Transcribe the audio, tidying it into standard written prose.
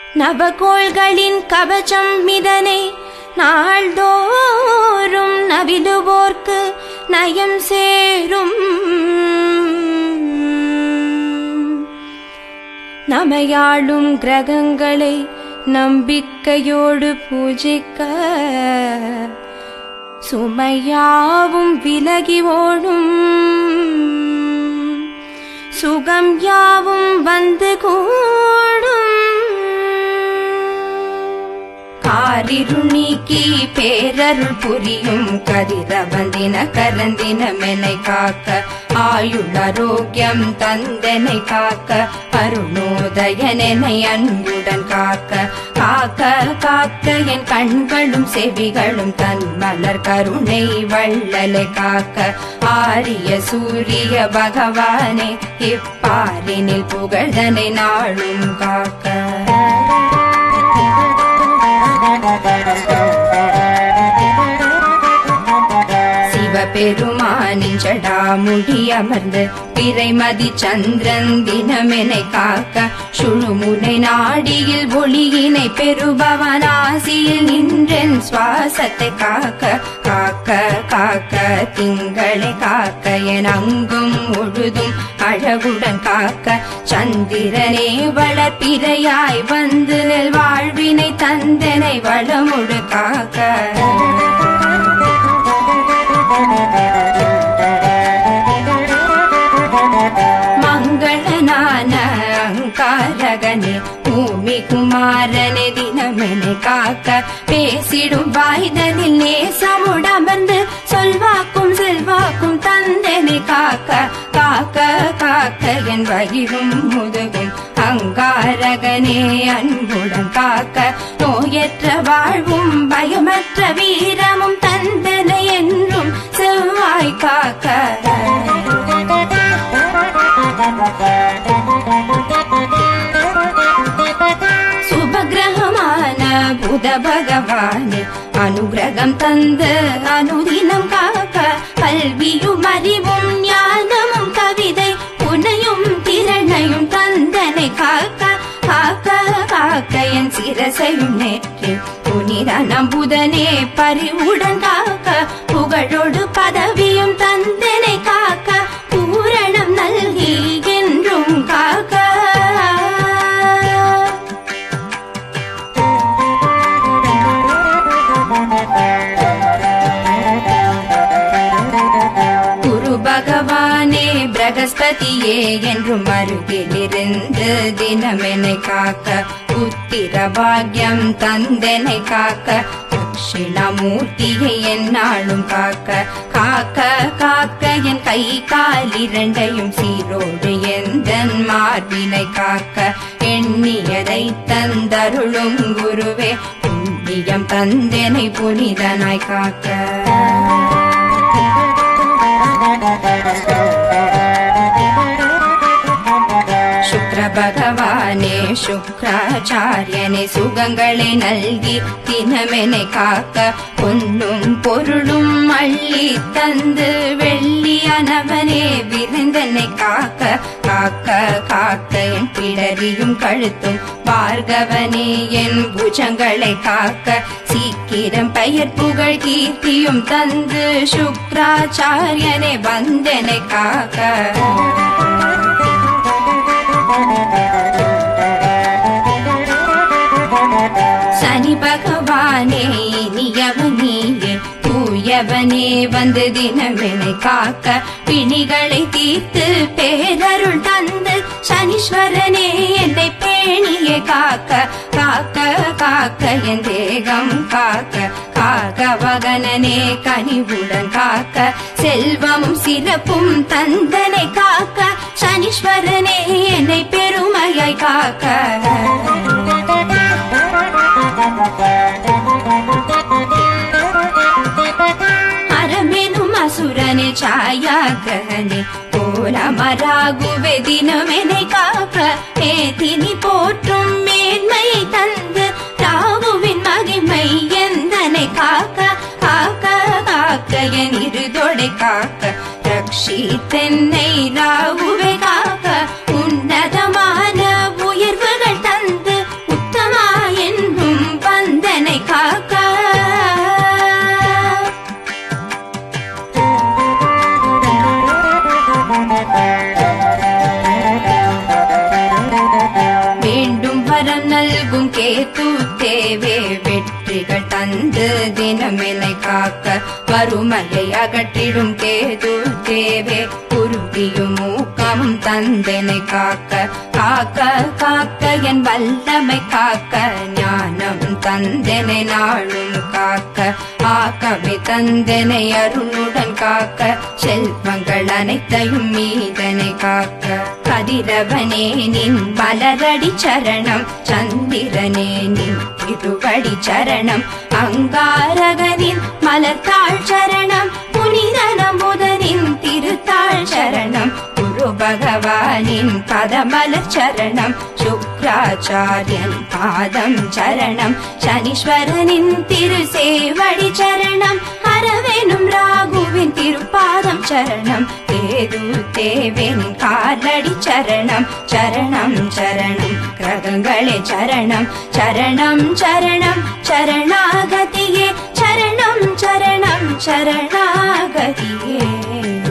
நவகோள்களின் கவசம் மிதனை நாள்தோறும் நவிலுவோர்க்கு நயம் சேரும். நமையாளும் கிரகங்களை நம்பிக்கையோடு பூஜிக்க சுமையாவும் விலகி ஓடும். சுகம் யாவும் வந்து கூடும். காரிருள் நீக்கி பேரருள் புரியும் கதிரவந்தின கரந்தினமெனை காக்க ஆயுள் ஆரோக்கியம் தந்தனை காக்க அருணோதயனெனை அன்புடன் காக்க காக்க காக்க என் கண்களும் செவிகளும் தன் மலர் கருணை வள்ளலை காக்க ஆரிய சூரிய பகவானே இப்பாரினில் புகழ்தனை நாளும் காக்க. சிவபெருமானின் ஜடாமுடி அமர்ந்து பிறைமதி சந்திரன் தினமெனை காக்க சுழுமுனை நாடியில் ஒளியினை பெறுபவனாசியில் நின்றென் சுவாசத்தை காக்க காக்க காக்க திங்களை காக்க என் அங்கும் முழுதும் அழகுடன் காக்க சந்திரனே வளர்ப்பிறையாய் வந்து நெல் வாழ்வினை தந்தனை வளமுடு காக்க. மங்களனான அங்காரகனே பூமி குமாரனே தினமெனை காக்க பேசிடும் வாய்தனில் நேசமுடமர்ந்து சொல்வாக்கும் செல்வாக்கும் தந்தனை காக்க காக்க காக்க என் வயிறும் முதுகும் அங்காரகனே அன்புடன் காக்க நோயற்ற வாழ்வும் பயமற்ற வீரமும் தந்தனை என்றும் செவ்வாய் காக்க. சுபகிரகமான புத பகவானே அனுகிரகம் தந்து அனுதினம் காக்க கல்வியும் அறிவும் ஞானமும் கவிதை புனையும் திறனையும் தந்தனை காக்க காக்க காக்க என் சிரசையும் நேற்று புனித நம்புதனே பரிவுடன் காக்க புகழோடு பதவியும் தந்தனை காக்க பூரணம் நல்கி என்றும் காக்க. குரு பகவானே பிரகஸ்பதியே என்றும் அருகிலிருந்து தினமெனை காக்க புத்திர பாக்யம் தந்தனை காக்க தட்சிணாமூர்த்தியை என்னாலும் காக்க காக்க காக்க என் கை கால் இரண்டையும் சீரோடு எந்தன் மார்பினை காக்க எண்ணியதை தந்தருளும் குருவே புண்ணியம் தந்தனை புனிதனாய் காக்க. சுக்ர பகவானே சுக்ராச்சாரியனே சுகங்களை நல்கி தினமெனை காக்க பொன்னும் பொருளும் அள்ளி தந்து வெள்ளியானவனே விருந்தனை காக்க காக்க காக்க என் பிடரியும் கழுத்தும் பார்கவனே என் புஜங்களை காக்க சீக்கிரம் பெயர் புகழ் கீர்த்தியும் தந்து சுக்ராச்சாரியனே வந்தனை காக்க. சனி பகவானே இனியவனே தூயவனே வந்து தினமெனை காக்க பிணிகளை தீர்த்து பேரருள் தந்து சனீஸ்வரனே என்னை பேணியே காக்க காக்க காக்க என் தேகம் காக்க காக்க வகனனே கனிவுடன் காக்க செல்வமும் சிறப்பும் தந்தனை காக்க சனீஸ்வரனே என்னை பெருமையாய் காக்க. அரமெனும் அசுரனே ಛಾಯಾಗ್ರಹಣೆ கோலமராகுவே தினமெனை காக்க மேதினி போற்றும் மேன்மையை தந்து ராகுவின் மகிமை எந்தனை காக்க காக்க காக்க என் இருதொடை காக்க ரக்ஷித்தென்னை ராகுவே காக்க உன்னதமான உயர்வுகள் தந்து உத்தமா கேது தேவே வெற்றிகள் தந்து தினமெனை காக்க வறுமையை அகற்றிடும் கேது தேவே குருதியும் ஊக்கமும் தந்தெனை காக்க காக்க காக்க என் வல்லமை காக்க ஞானம் தந்தெனை நாளும் காக்க ஆக்கமே தந்தெனை அருளுடன் காக்க செல்வங்கள் அனைத்தையும் மீதனை காக்க கதிரவனே நின் மலரடி சரணம் சந்திரனே நின் திருவடி சரணம் அங்காரகனின் மலர்த்தாள் சரணம் புனித நமுதனின் திருத்தாள் சரணம் குரு பகவானின் பதமலர் சரணம் சுக்ராச்சாரியன் பாதம் சரணம் சனீஸ்வரனின் திருசேவடி சரணம் அரவேனும் ராகுவின் திருப்பாதம் சரணம் கேது தேவேன் காலடி சரணம் சரணம் சரணம் கிரகங்களே சரணம் சரணம் சரணம் சரணாகதியே சரணம் சரணம் சரணாகதியே